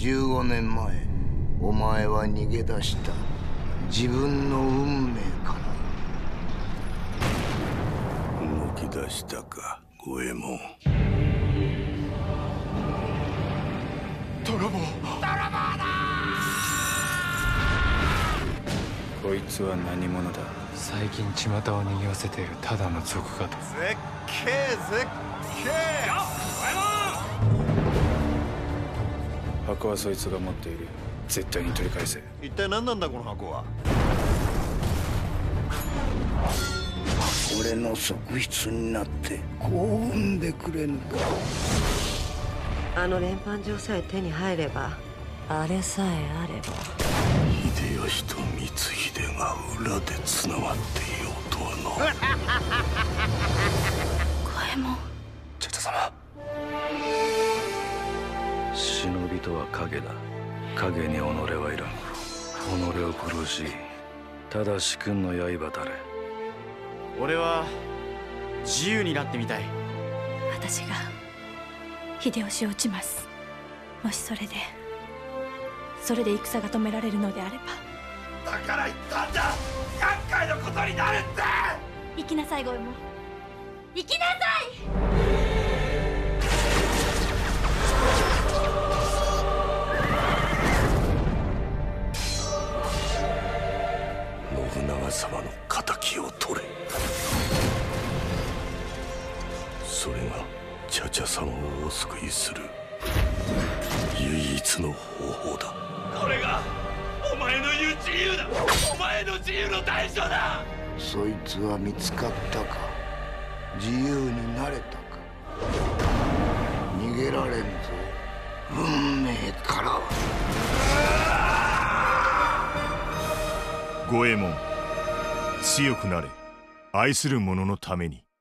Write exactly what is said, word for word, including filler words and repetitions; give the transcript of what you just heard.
じゅうごねんまえお前は逃げ出した自分の運命から動き出したか、五右衛門。 泥棒！泥棒だ！ こいつは何者だ。最近巷を賑わせているただの賊かと。 絶景絶景！よっ、五右衛門！ 箱はそいつが持っている。絶対に取り返せ。 一体何なんだこの箱は。 俺の側室になって幸運でくれぬか。 あの連判状さえ手に入れば、あれさえあれば。 秀吉と光秀が裏でつながっていようとはな。 五右衛門。 茶々様。 忍びとは影だ。影に己はいらん。己を殺しただ主君の刃たれ。 俺は自由になってみたい。 私が秀吉を討ちます。もしそれでそれで戦が止められるのであれば。 だから言ったんだ、厄介なことになるって。 行きなさい五右衛門、行きなさい。 信長様の敵を取れ。それが茶々様をお救いする唯一の方法だ。 これがお前の言う自由だ。お前の自由の代償だ。 そいつは見つかったか。自由になれたか。逃げられんぞ運命からは。 五右衛門、強くなれ。愛する者のために。